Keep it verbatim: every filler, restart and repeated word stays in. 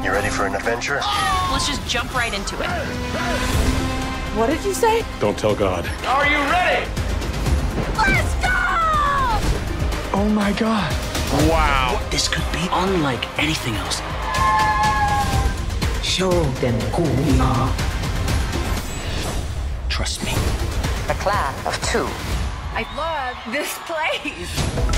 You ready for an adventure? Let's just jump right into it. What did you say? Don't tell God. Are you ready? Let's go! Oh my God. Wow. This could be unlike anything else. Show them who we are. Trust me. A clan of two. I love this place.